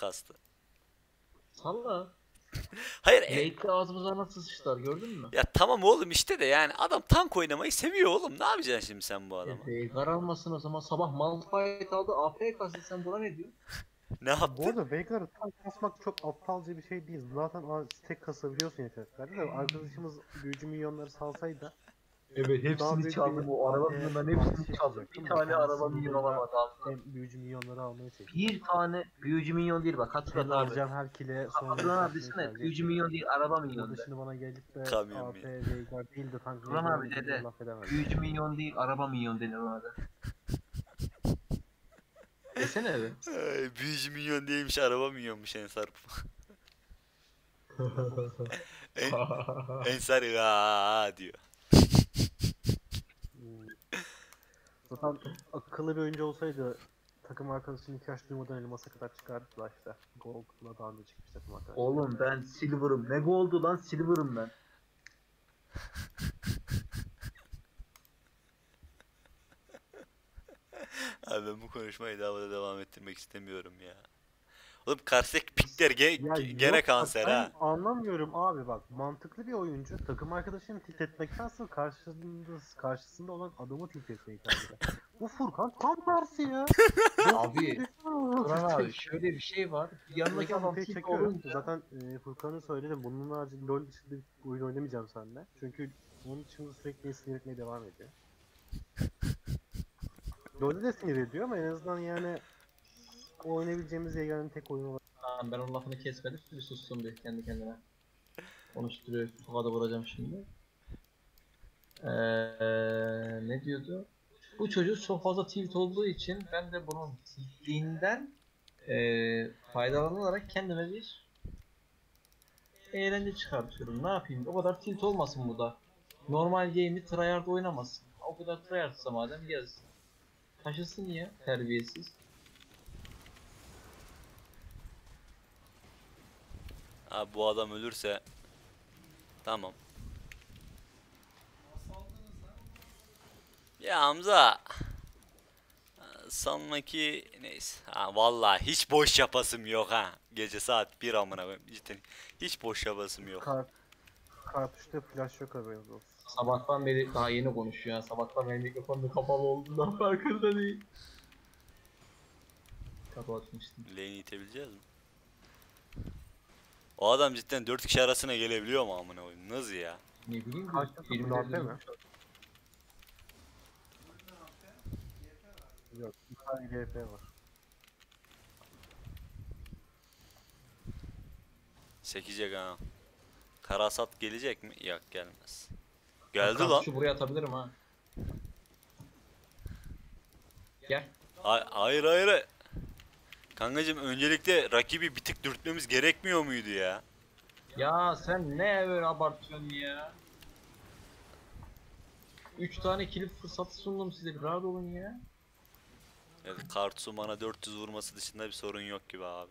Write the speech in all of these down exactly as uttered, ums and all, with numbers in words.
kastı. Salla. Hayır. Late'de ağzımıza nasıl sıçtılar gördün mü? Ya tamam oğlum işte de yani adam tank oynamayı seviyor oğlum. Ne yapacaksın şimdi sen bu adama? E, Veigar almasın o zaman. Sabah Malphite aldı. A F K'sı sen buna ne diyorsun? Ne Ya bu yaptı? arada Veigar'ı tank kasmak çok aptalca bir şey değil. Zaten a- stack kasabiliyorsun yeteneklerde de arkadaşımız büyücü milyonları salsaydı Evet daha hepsini büyük çaldım bir o araba A P milyonların hepsini artışı çaldım. yapacaktım Bir da tane kendisi araba milyon yolunda alamadı aslında. hem büyücü milyonları almayı seçti. Bir tane büyücü milyon değil bak hatırlat Hem abi. harcayan her kile sonra Duran abi yükseltmeyi desene tercih büyücü etti. milyon değil araba Burada milyon de. şimdi bana gelip de Kamyon A P milyon. Veigar değil de tank Duran Veigar abi gibi dede. laf edemez. Büyücü milyon değil araba milyon denir ona da. Desene be. Ay, büyücü milyon değilmiş, araba milyonmuş Ensar. En, Ensar ya diyor. Hmm. Zaten akıllı bir oyuncu olsaydı takım arkadaşının ihtiyaç duymadan elmasa kadar çıkardı da işte. Gold'la daha önce çıkmış takım arkadaşı. Oğlum ben silver'ım. Ne oldu lan silver'ım ben. Abi ben bu konuşmayı daha da devam ettirmek istemiyorum ya. Oğlum karşıdaki pikler ge Ya ge- gene yok, kanser bak ben ha. anlamıyorum abi bak mantıklı bir oyuncu takım arkadaşını tilt etmektense karşısında karşısında olan adamı tilt etmeyi tercih eder. Bu Furkan tam tersi ya. Abi Duran abi şöyle bir şey var. Yanındaki adam Yanındaki tip çekiyor. olunca Zaten e, Furkan'ı söyledim. Bunun haricinde LoL dışında bir oyun oynamayacağım seninle. Çünkü onun dışında sürekli sinir etmeye devam ediyor. LoL'de de sinir ediyor ama en azından yani o oynayabileceğimiz yegane tek oyun olarak. Tamam, ben onun lafını kesmedim. Bir sussun bir kendi kendine. Konuşturuyor. Sokada vuracağım şimdi. Ee, ne diyordu? Bu çocuk çok fazla tilt olduğu için ben de bunun tiltliğinden ee, faydalanarak kendime bir eğlence çıkartıyorum. Ne yapayım? O kadar tilt olmasın bu da. Normal game'i tryhard oynamasın. O kadar tryhardsa madem gelsin. Taşısın ya terbiyesiz. Abi bu adam ölürse tamam. Ya Hamza, sonraki neyse. Ha vallahi hiç boş yapasım yok ha. Gece saat bir amına koyayım. Cidden hiç boş yapasım yok. Kart, kartuşta flash yok haberiniz olsun. Sabahtan beri daha yeni konuşuyor ya. Sabahtan beri mikrofonun kapalı olduğundan farkında değil. Kapatmıştım. Lane'i itebileceğiz mi? O adam cidden dört kişi arasına gelebiliyor mu amına koyayım? Nasıl ya? Ne bileyim Kaç bir takım yirmi A P mi? dört Yok, bir tane G P var. Sekecek ha. Karasat gelecek mi? Yok gelmez. Geldi Bak, lan. Şu buraya atabilirim ha. Gel. Hay- hayır hayır. Kankacım öncelikle rakibi bir tık dürtmemiz gerekmiyor muydu ya? Ya sen ne böyle abartıyorsun ya? Üç tane kilit fırsatı sundum size, bir rahat olun ya. Evet, Kartus'un bana dört yüz vurması dışında bir sorun yok gibi abi.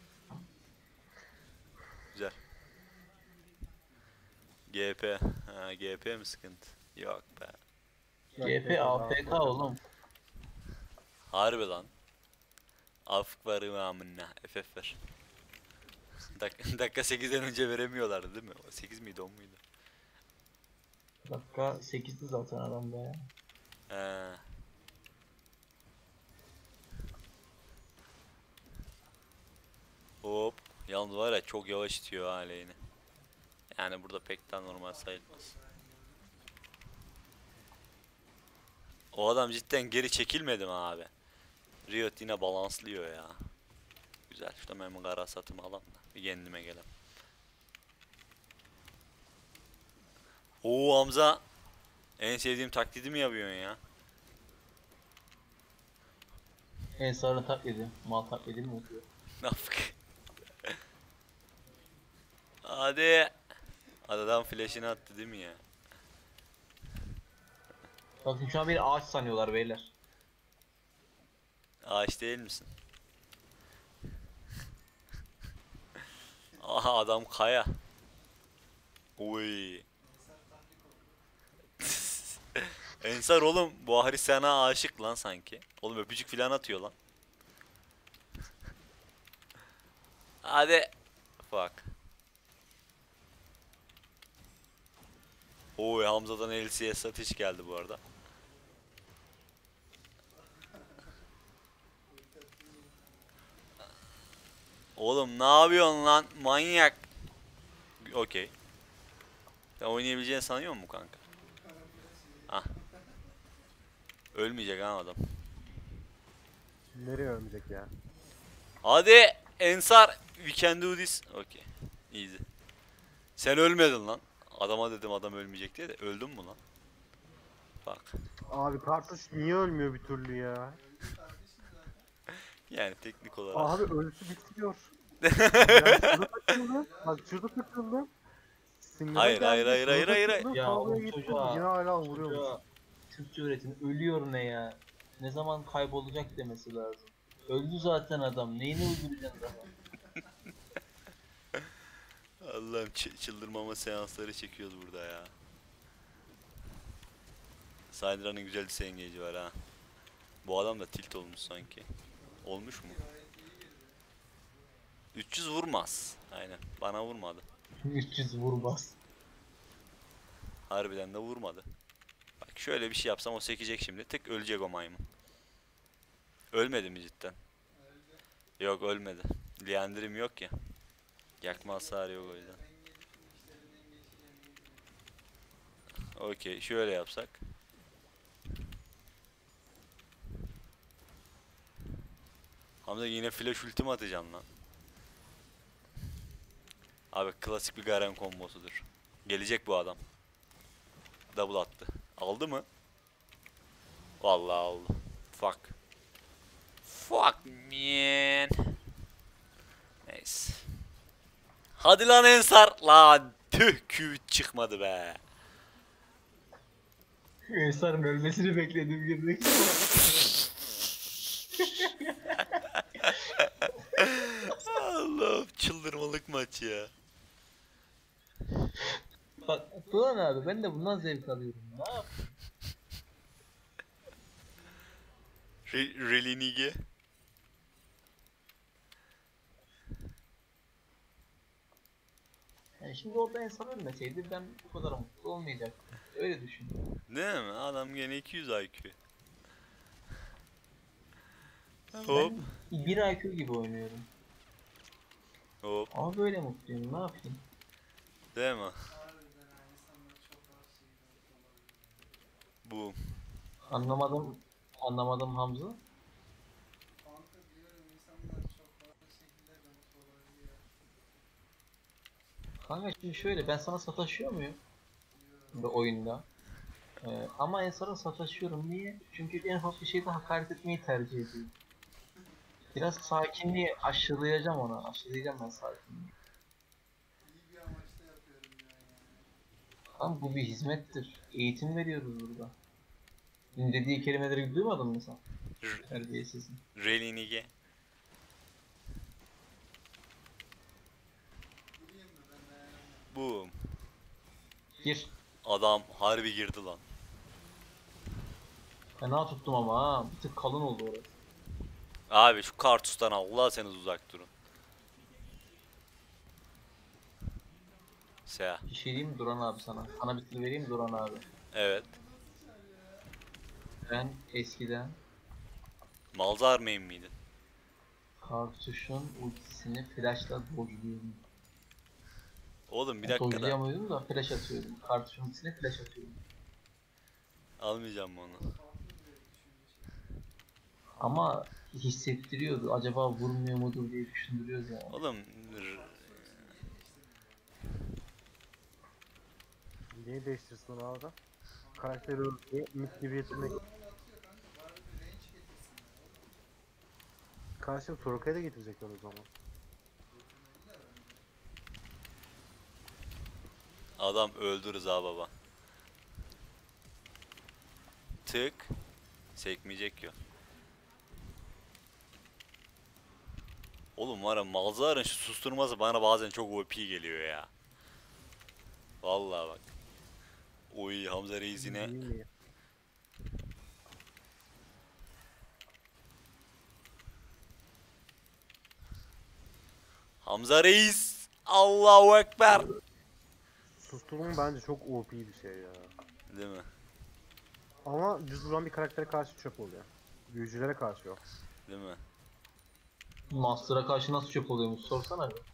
Güzel. G P. Ha, G P mi sıkıntı? Yok be. G P A F K oğlum. Harbi lan. Afk var mı amına? F F ver. Dak dakika sekizden önce veremiyorlardı değil mi? sekiz miydi on muydu? Dakika sekizdi zaten adamda ya. He. Hop. Yalnız var ya çok yavaş itiyor ha lane'i. Yani burada pek de normal sayılmaz. O adam cidden geri çekilmedi mi abi? Riot yine balanslıyor ya. Güzel. Şurada benim kara satımı alalım da bir kendime gelem. Oo Hamza. En sevdiğim taklidi mi yapıyorsun ya? Ensar'ın taklidi. Mal taklidi mi yapıyor? Nafık. Hadi. Adam flash'ini attı değil mi ya? Bakın şu an beni ağaç sanıyorlar beyler. Ağaç değil misin? Aha adam kaya. Oy. Ensar oğlum bu Ahri sana aşık lan sanki. Oğlum öpücük filan atıyor lan. Hadi. Fuck. Oy, Hamza'dan L C S satış geldi bu arada. Oğlum ne yapıyorsun lan manyak? Okey. Sen oynayabileceğini sanıyor musun kanka? Ah. Ölmeyecek ha adam. Nereye ölmeyecek ya? Hadi Ensar, we can do this. Okay. Easy. Sen ölmedin lan. Adama dedim adam ölmeyecek diye de öldün mü lan? Bak. Abi kartuş niye ölmüyor bir türlü ya? Yani teknik olarak. Abi ölüsü bitmiyor. Yani şurada takıldı. Bak şurada takıldı. Sinir'e Hayır, geldi, hayır, hayır, şurada hayır, hayır, hayır. takıldı, Ya kavgaya o gitti, çocuğa, yine hala vuruyormuş. çocuğa Türkçe öğretin. Ölüyor ne ya? Ne zaman kaybolacak demesi lazım. Öldü zaten adam. Neyini uyduracaksın daha? Allah'ım çı- çıldırmama seansları çekiyoruz burada ya. Syndra'nın güzel bir engage'i var ha. Bu adam da tilt olmuş sanki. Olmuş mu? üç yüz vurmaz. Aynen. Bana vurmadı. üç yüz vurmaz. Harbiden de vurmadı. Bak şöyle bir şey yapsam o sekecek şimdi. Tık ölecek o maymun. Ölmedi mi cidden? Yok, ölmedi. Liandrim yok ya. Yakma hasarı yok o yüzden. Okey, şöyle yapsak. Hamza yine flash ultim atacaksın lan. Abi klasik bir Garen kombosudur. Gelecek bu adam. Double attı. Aldı mı? Vallahi aldı. Fuck. Fuck man. Neyse. Hadi lan Ensar. Lan tüh, Q çıkmadı be. Ensar'ın ölmesini bekledim girdik. Allah'ım, çıldırmalık maç ya. Bak Turan abi ben de bundan zevk alıyorum. Ne yap? Re Relinige. Yani şimdi orada Ensar ölmeseydi ben bu kadar mutlu olmayacaktım. Öyle düşün. Değil mi? Adam gene iki yüz I Q. Hop. Ben bir I Q gibi oynuyorum. Hop. Ama böyle mutluyum. Ne yapayım? Değil mi? Bu. Anlamadım. Anlamadım Hamza. Kanka şimdi şöyle ben sana sataşıyor muyum? Bir oyunda. Ee, ama Ensar'a sataşıyorum. Niye? Çünkü en ufak bir şeyde hakaret etmeyi tercih ediyor. Biraz sakinliği aşılayacağım ona. Aşılayacağım ben sakinliği. Ama bu bir hizmettir. Eğitim veriyoruz burada. Dün dediği kelimeleri duymadın mı sen? Terbiyesizin. Relinige. Bu. Gir. Adam harbi girdi lan. Fena tuttum ama ha. Bir tık kalın oldu orası. Abi şu kartustan Allah seniz uzak durun. Seha. Bir şey diyeyim mi Duran abi sana? Sana bir sır vereyim mi Duran abi? Evet. Ben eskiden Malzar main miydin? Kartuş'un ultisini flashla dodge'luyordum. Oğlum bir dakika da Dodge'layamıyordum da flash atıyordum. Kartuş'un ultisine flash atıyordum. almayacağım mı onu? Ama hissettiriyordu. Acaba vurmuyor mudur diye düşündürüyordu yani. Oğlum r- Niye değiştirsin abi? Karakteri öldü, mit gibi yetenek. Karşı Soroka'ya da getirecekler o zaman. adam öldü Rıza baba. Tık. Sekmeyecek ya. Oğlum var ya, Malzar'ın şu susturması bana bazen çok O P geliyor ya. Vallahi bak. Oy, Hamza Reis yine İyi mi? Hamza Reis. Allahu Ekber. Susturma bence çok O P bir şey ya. Değil mi? Ama düz vuran bir karaktere karşı çöp oluyor. Büyücülere karşı yok. Değil mi? Master'a karşı nasıl çöp oluyormuş sorsana bir.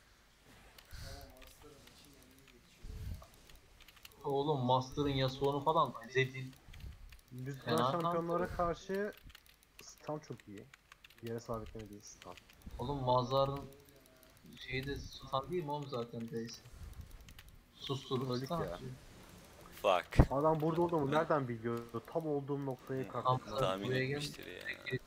Oğlum Master'ın Yasuo'nu falan Zed'in. Düz Fena vuran tam şampiyonlara tabii. karşı stun çok iyi. Yere sabitleme değil stun. Oğlum Mazhar'ın şeyi de stun değil mi oğlum zaten Beyse? Susturup Öldük stun ya. atıyor. Fuck. Adam burada olduğumu nereden biliyor? Tam olduğum noktaya Tamam, kalktı. Tahmin buraya gel. etmiştir ya.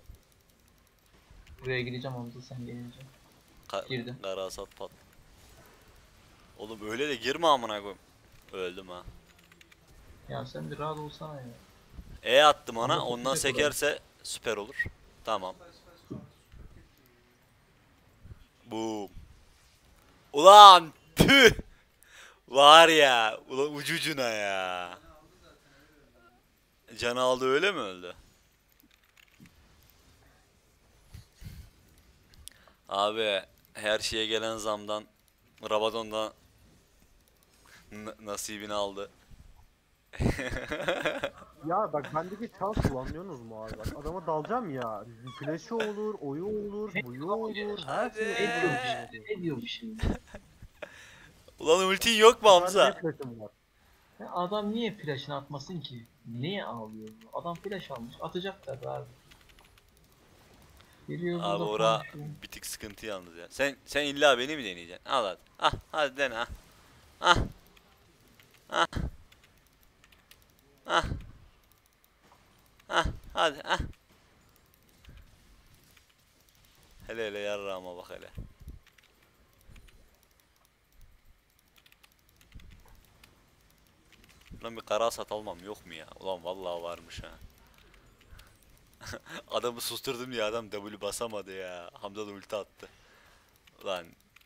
Buraya gideceğim Hamza sen gelince. Ka Girdim. Kara hasat pat. Oğlum öyle de girme amına koyayım. Öldüm ha. Ya sen bir rahat olsana ya. E attım ona. Ama Ondan tutacak sekerse süper olur. Tamam. Boom. Ulan tüh. Var ya. Ulan ucucuna ya. Can aldı öyle mi öldü? Abi her şeye gelen zamdan Rabadon'dan n- nasibini aldı. Ya bak bendeki şans kullanıyorsunuz mu abi? Bak adama dalacağım ya. Flash'ı olur, oyu olur, buyu olur, her Hadi. şey Ne diyorum olur. şimdi? Ne diyorum şimdi? Ulan ultin yok mu Hamza? Sadece flash'ım var. Ya adam niye flash'ını atmasın ki? Niye ağlıyor? Adam flash almış. Atacak tabii abi. Geliyor Abi burada ora konuşuyor. bir tık sıkıntı yalnız ya. Sen sen illa beni mi deneyeceksin? Al hadi. Ah hadi dene ah. Ah. Ah. Ah. Ah hadi ah. Hele hele yarrağıma bak hele. Lan bir kara sat almam yok mu ya? Ulan vallahi varmış ha. Adamı susturdum ya adam W basamadı ya. Hamza da ulti attı. Ulan.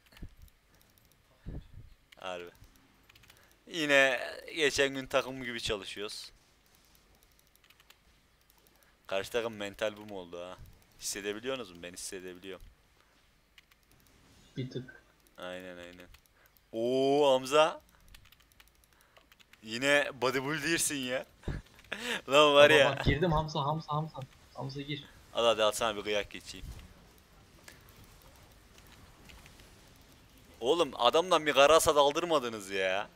Harbi. Yine geçen gün takım gibi çalışıyoruz. Karşı takım mental bu mu oldu ha? Hissedebiliyorsunuz mu? Ben hissedebiliyorum. Bir tık. Aynen aynen. Oo Hamza. Yine bodybuilder'sin ya. Lan var Baba ya. bak girdim Hamza Hamza Hamza. Hamza gir. Al hadi atsana bir kıyak geçeyim. Oğlum adamdan bir karasa daldırmadınız ya.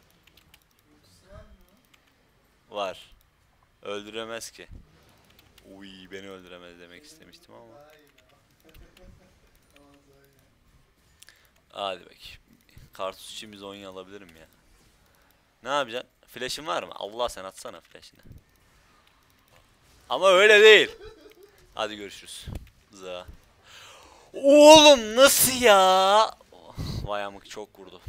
Var. Öldüremez ki. Uy beni öldüremez demek istemiştim ama. Hadi bak. Kartus için bir Zonya alabilirim ya. Ne yapacaksın? Flash'ın var mı? Allah sen atsana flash'ını. Ama öyle değil. Hadi görüşürüz. Za. Oğlum nasıl ya? Oh, vay amık çok vurdu.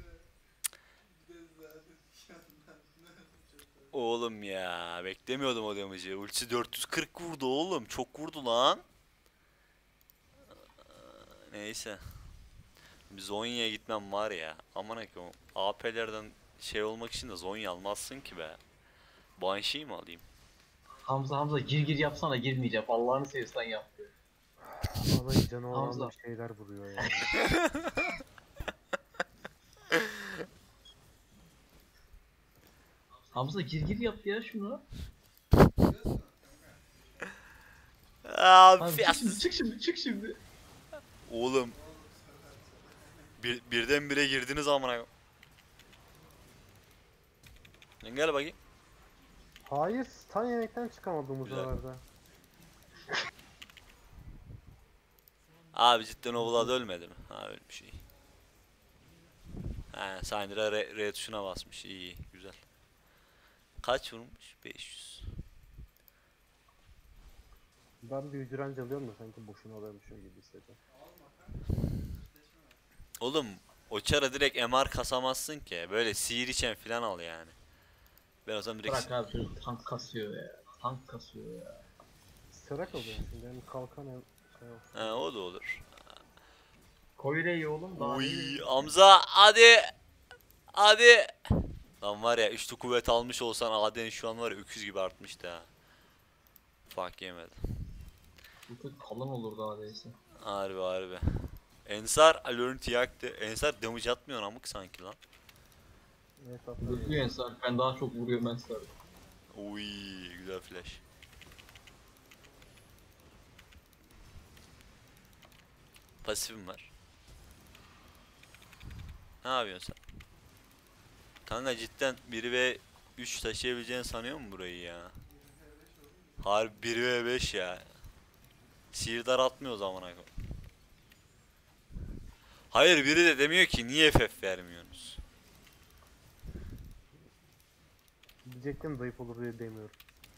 Oğlum ya beklemiyordum o damage'i. Ultisi dört yüz kırk vurdu oğlum. Çok vurdu lan. Neyse. Bir Zonya'ya gitmem var ya. Aman akım. A P'lerden şey olmak için de Zonya almazsın ki be. Banshee mi alayım? Hamza Hamza gir gir yapsana girmeyeceğim. Allah'ını seversen yap. Vallahi canı olan Hamza. bir şeyler vuruyor ya. Hamza gir gir yap ya şunu. Abi Abi çık şimdi çık şimdi çık şimdi. Oğlum. Bir, birden bire girdiniz amına. Gel bakayım. Hayır, stun yemekten çıkamadığımız Güzel. arada. Abi cidden o Vlad ölmedi mi? Ha ölmüş iyi. Ha Syndra R, R tuşuna basmış iyi, iyi güzel. Kaç vurmuş? beş yüz. Ben bir direnç alıyorum da sanki boşuna alıyormuşum gibi hissediyorum. Oğlum o çara direkt M R kasamazsın ki. Böyle sihir içen falan al yani. Ben o zaman direkt... Bırak abi çocuk tank kasıyor ya. Tank kasıyor ya. Sırak alıyorum şimdi hem kalkan hem şey olsun. Ha o da olur. Koyre'yi oğlum daha Uy iyi. Hamza hadi. Hadi. Lan var ya üçlü kuvvet almış olsan A D'nin şu an var ya öküz gibi artmıştı ha. Fuck yemedi. Bu tık kalın olur daha değilse. Harbi harbi. Ensar Alert yaktı. Ensar damage atmıyor amık sanki lan. Evet, hatırlıyorum. Vuruyor Ensar. Ben daha çok vuruyorum Ensar. Uy, güzel flash. Pasifim var. Ne yapıyorsun sen? Kanka cidden bir ve üç taşıyabileceğini sanıyor mu burayı ya? Harbi bir ve beş ya. Sihirdar atmıyor o zaman. Hayır, biri de demiyor ki niye F F vermiyorsunuz? Diyecektim zayıf olur diye demiyorum.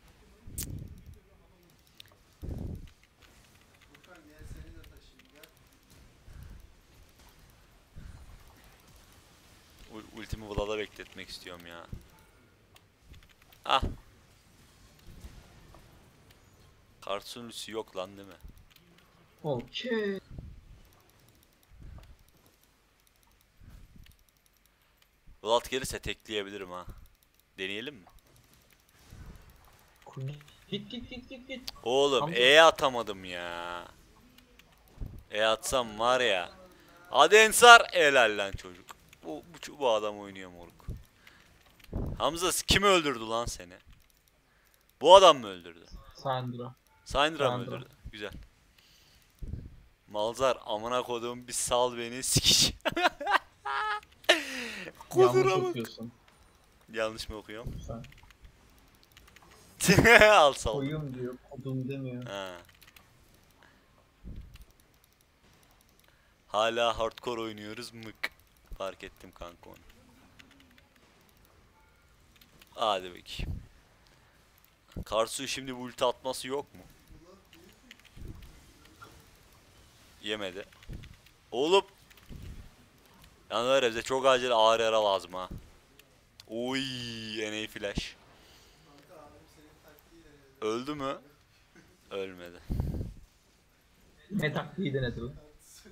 Ul- Ultimi Vlad'a bekletmek istiyorum ya. Ah. Kartsun ultisi yok lan değil mi? Okey. Vlad gelirse tekleyebilirim ha. Deneyelim mi? Git git git git git. Oğlum Hamza. E atamadım ya. E atsam var ya. Hadi Ensar, helal lan çocuk. Bu, bu, bu adam oynuyor moruk. Hamza kimi öldürdü lan seni? Bu adam mı öldürdü? Sandra. Syndra mı Syndra. öldürdü? Güzel. Malzar amına koduğum bir sal beni sikiş. Yanlış Kudura bak. okuyorsun Yanlış mı okuyorum? sen. Al sal. Koyum diyor. Kodum demiyor. Ha. Hala hardcore oynuyoruz mık. Fark ettim kanka onu. Hadi bakayım. Karsu şimdi bu ulti atması yok mu? Yemedi. Oğlum. Yani var ya, bize çok acil ağır yara lazım ha. Oy, N A flash. Öldü mü? Ölmedi. Ne taktiği denedi bu?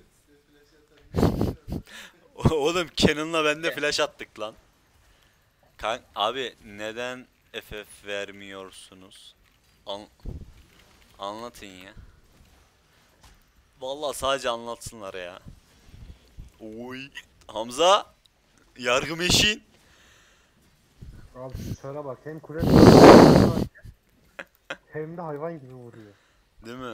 Oğlum Cannon'la bende flash attık lan. Kan abi neden F F vermiyorsunuz? An Anlatın ya. Vallahi sadece anlatsınlar ya. Oy. Hamza. Yargı meşin. Abi şöyle bak, hem kule hem de hayvan gibi vuruyor. Değil mi?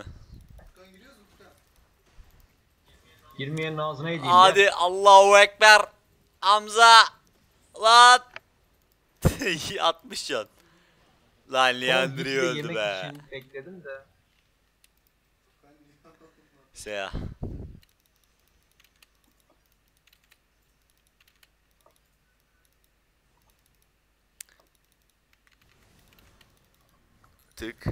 Girmeyenin ağzına edeyim. Hadi Allahu Ekber. Hamza. Lan. altmış can. Lan Leandri öldü be. Için bekledim de. Seya. Tık.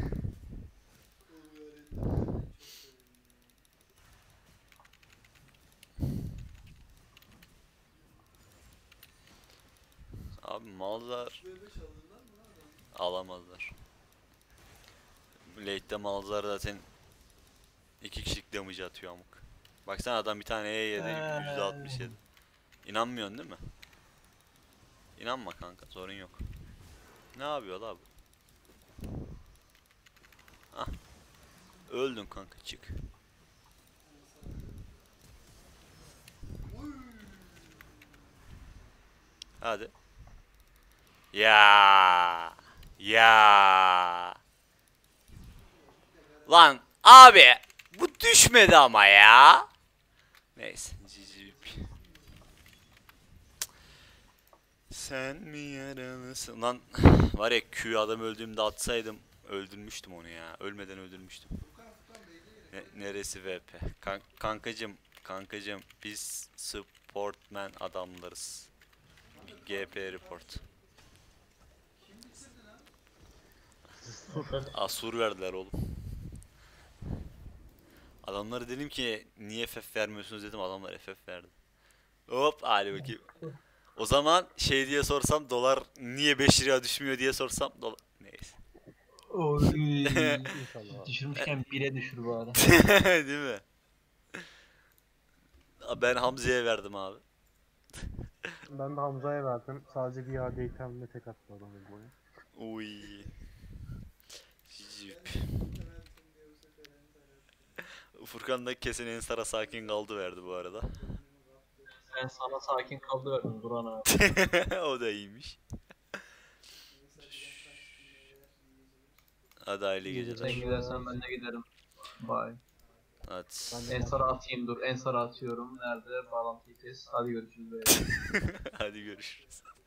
Abi Malzar alamazlar. Late'de Malzar zaten iki kişilik damage atıyor amık. Baksana adam bir tane E yedi, yüzde altmış yedi. İnanmıyorsun değil mi? İnanma kanka, sorun yok. Ne yapıyor la bu? Ah. Öldün kanka, çık. Hadi. Ya. Ya. Lan abi bu düşmedi ama ya. Neyse. Cicip. Sen mi yaralısın? Lan var ya, Q adam öldüğümde atsaydım öldürmüştüm onu ya. Ölmeden öldürmüştüm. Ne, neresi V P? Kan kankacım, kankacım biz sportman adamlarız. G P report. Asur verdiler oğlum. Adamlara dedim ki niye F F vermiyorsunuz dedim, adamlar F F verdi. Hop hadi bakayım. O zaman şey diye sorsam, dolar niye beş liraya düşmüyor diye sorsam, dolar neyse. Oy. İnşallah. Düşürmüşken bire düşür bu arada. Değil mi? Ben Hamza'ya verdim abi. Ben de Hamza'ya verdim. Sadece bir yerde itemle tek attı adam bu boyu. Uy. Cicip. Furkan da kesin Ensar'a sakin kaldı verdi bu arada. Ben sana sakin kaldı verdim Duran abi. O da iyiymiş. Hadi hayırlı İyi geceler. Sen gidersen ben de giderim. Bye. Hadi. Ben de- Ensar'a atayım dur. Ensar'a atıyorum. Nerede? Bağlantıyı kes. Hadi görüşürüz. beyler. Hadi görüşürüz.